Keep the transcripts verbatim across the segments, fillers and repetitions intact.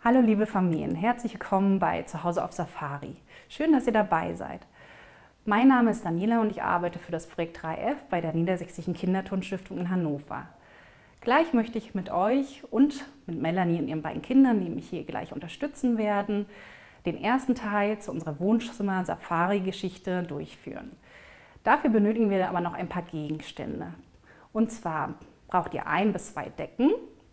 Hallo liebe Familien, herzlich willkommen bei Zuhause auf Safari. Schön, dass ihr dabei seid. Mein Name ist Daniela und ich arbeite für das Projekt drei F bei der Niedersächsischen Kinderturnstiftung in Hannover. Gleich möchte ich mit euch und mit Melanie und ihren beiden Kindern, die mich hier gleich unterstützen werden, den ersten Teil zu unserer Wohnzimmer-Safari-Geschichte durchführen. Dafür benötigen wir aber noch ein paar Gegenstände. Und zwar braucht ihr ein bis zwei Decken,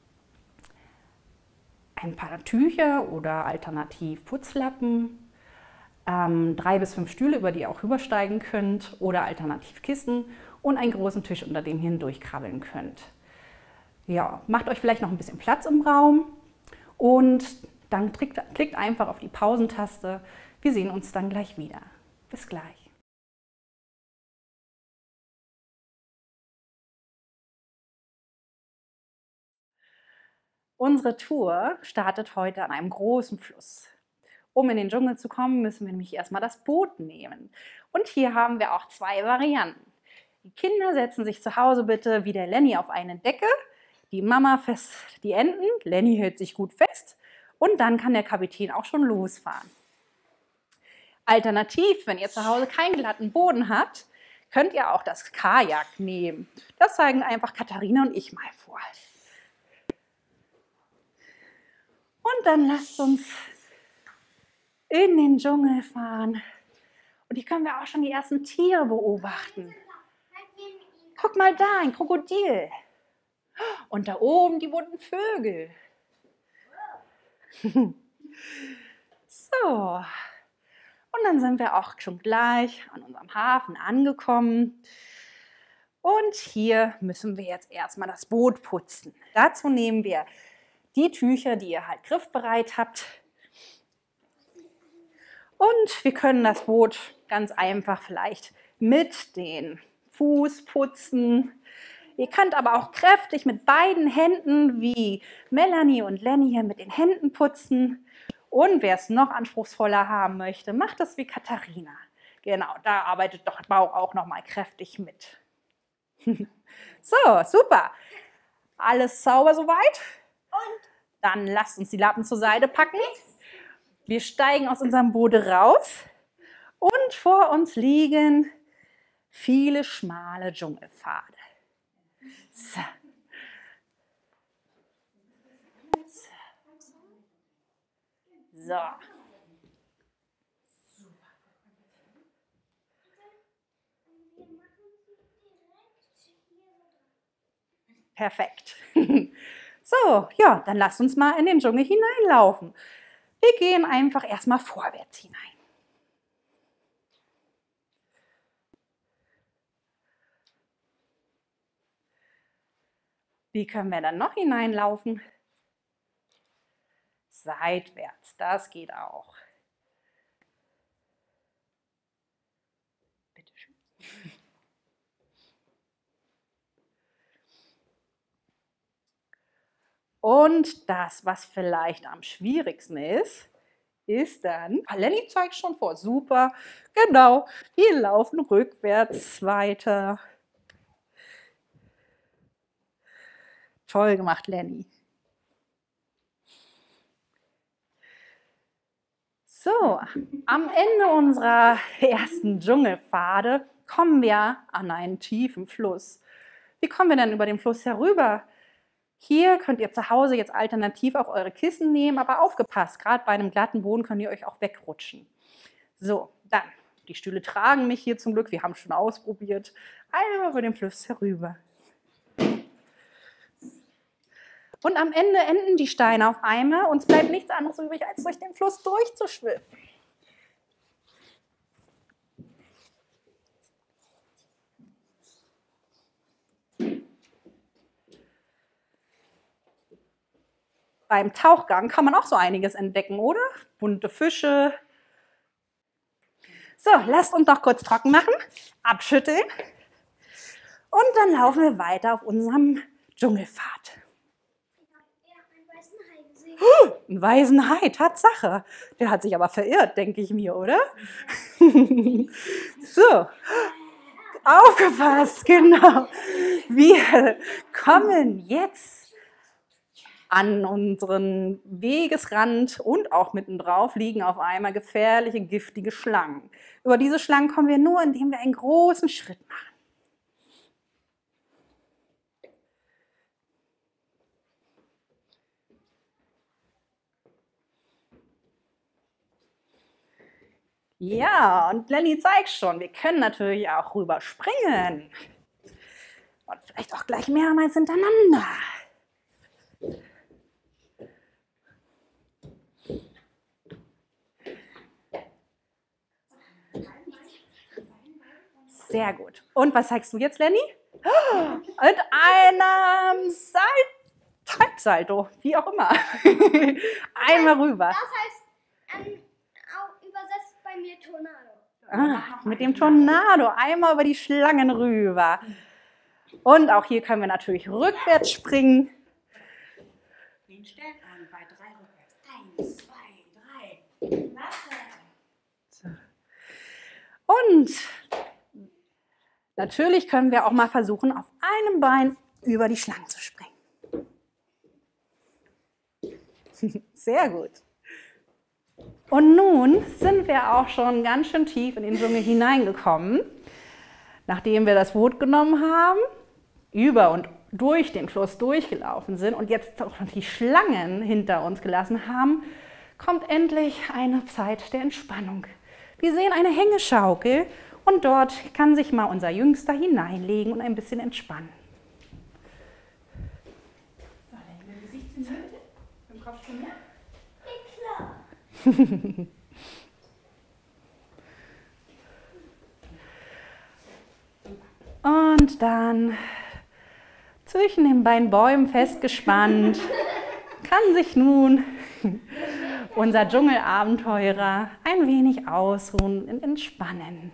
ein paar Tücher oder alternativ Putzlappen, ähm, drei bis fünf Stühle, über die ihr auch rübersteigen könnt, oder alternativ Kissen und einen großen Tisch, unter dem ihr hindurchkrabbeln könnt. Ja, macht euch vielleicht noch ein bisschen Platz im Raum und dann klickt, klickt einfach auf die Pausentaste. Wir sehen uns dann gleich wieder. Bis gleich. Unsere Tour startet heute an einem großen Fluss. Um in den Dschungel zu kommen, müssen wir nämlich erstmal das Boot nehmen. Und hier haben wir auch zwei Varianten. Die Kinder setzen sich zu Hause bitte wie der Lenny auf eine Decke, die Mama fest die Enden, Lenny hält sich gut fest und dann kann der Kapitän auch schon losfahren. Alternativ, wenn ihr zu Hause keinen glatten Boden habt, könnt ihr auch das Kajak nehmen. Das zeigen einfach Katharina und ich mal vor. Und dann lasst uns in den Dschungel fahren. Und hier können wir auch schon die ersten Tiere beobachten. Guck mal da, ein Krokodil. Und da oben die bunten Vögel. So. Und dann sind wir auch schon gleich an unserem Hafen angekommen. Und hier müssen wir jetzt erstmal das Boot putzen. Dazu nehmen wir die Tücher, die ihr halt griffbereit habt. Und wir können das Boot ganz einfach vielleicht mit den Fuß putzen. Ihr könnt aber auch kräftig mit beiden Händen, wie Melanie und Lenny hier mit den Händen putzen. Und wer es noch anspruchsvoller haben möchte, macht es wie Katharina. Genau, da arbeitet doch Bauch auch noch mal kräftig mit. So, super. Alles sauber soweit? Dann lasst uns die Lappen zur Seite packen. Wir steigen aus unserem Boot raus und vor uns liegen viele schmale Dschungelpfade. So. So. Perfekt. So, ja, dann lasst uns mal in den Dschungel hineinlaufen. Wir gehen einfach erstmal vorwärts hinein. Wie können wir dann noch hineinlaufen? Seitwärts, das geht auch. Bitte schön. Und das, was vielleicht am schwierigsten ist, ist dann, Lenny zeigt schon vor, super, genau, wir laufen rückwärts weiter. Toll gemacht, Lenny. So, am Ende unserer ersten Dschungelpfade kommen wir an einen tiefen Fluss. Wie kommen wir denn über den Fluss herüber? Hier könnt ihr zu Hause jetzt alternativ auch eure Kissen nehmen, aber aufgepasst, gerade bei einem glatten Boden könnt ihr euch auch wegrutschen. So, dann, die Stühle tragen mich hier zum Glück, wir haben es schon ausprobiert, einmal über den Fluss herüber. Und am Ende enden die Steine auf einmal, uns bleibt nichts anderes übrig, als durch den Fluss durchzuschwimmen. Beim Tauchgang kann man auch so einiges entdecken, oder? Bunte Fische. So, lasst uns noch kurz trocken machen, abschütteln und dann laufen wir weiter auf unserem Dschungelpfad. Oh, ein weißen Hai, Tatsache. Der hat sich aber verirrt, denke ich mir, oder? So, aufgepasst, genau. Wir kommen jetzt An unserem Wegesrand und auch mittendrauf liegen auf einmal gefährliche, giftige Schlangen. Über diese Schlangen kommen wir nur, indem wir einen großen Schritt machen. Ja, und Lenny zeigt schon, wir können natürlich auch rüberspringen. Und vielleicht auch gleich mehrmals hintereinander. Sehr gut. Und was zeigst du jetzt, Lenny? Mit einem Sal- Halbsalto, wie auch immer. Einmal rüber. Das heißt, ähm, auch übersetzt bei mir Tornado. Ah, mit dem Tornado einmal über die Schlangen rüber. Und auch hier können wir natürlich rückwärts springen. Den Stern an, bei drei rückwärts. Eins, zwei, drei. Klasse. Und natürlich können wir auch mal versuchen, auf einem Bein über die Schlangen zu springen. Sehr gut. Und nun sind wir auch schon ganz schön tief in den Dschungel hineingekommen. Nachdem wir das Boot genommen haben, über und durch den Fluss durchgelaufen sind und jetzt auch noch die Schlangen hinter uns gelassen haben, kommt endlich eine Zeit der Entspannung. Wir sehen eine Hängeschaukel und dort kann sich mal unser Jüngster hineinlegen und ein bisschen entspannen. So, dann im Gesicht sind Mitte, im Kopf schon mehr. Und dann zwischen den beiden Bäumen festgespannt kann sich nun unser Dschungelabenteurer ein wenig ausruhen und entspannen.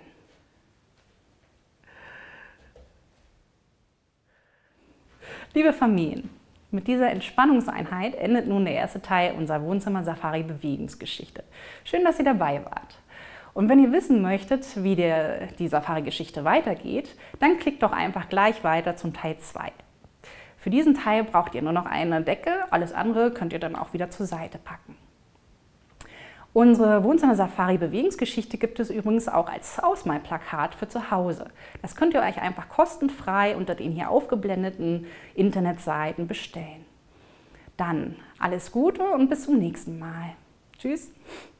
Liebe Familien, mit dieser Entspannungseinheit endet nun der erste Teil unserer Wohnzimmer-Safari-Bewegungsgeschichte. Schön, dass ihr dabei wart. Und wenn ihr wissen möchtet, wie der, die Safari-Geschichte weitergeht, dann klickt doch einfach gleich weiter zum Teil zwei. Für diesen Teil braucht ihr nur noch eine Decke, alles andere könnt ihr dann auch wieder zur Seite packen. Unsere Wohnzimmer-Safari-Bewegungsgeschichte gibt es übrigens auch als Ausmalplakat für zu Hause. Das könnt ihr euch einfach kostenfrei unter den hier aufgeblendeten Internetseiten bestellen. Dann alles Gute und bis zum nächsten Mal. Tschüss!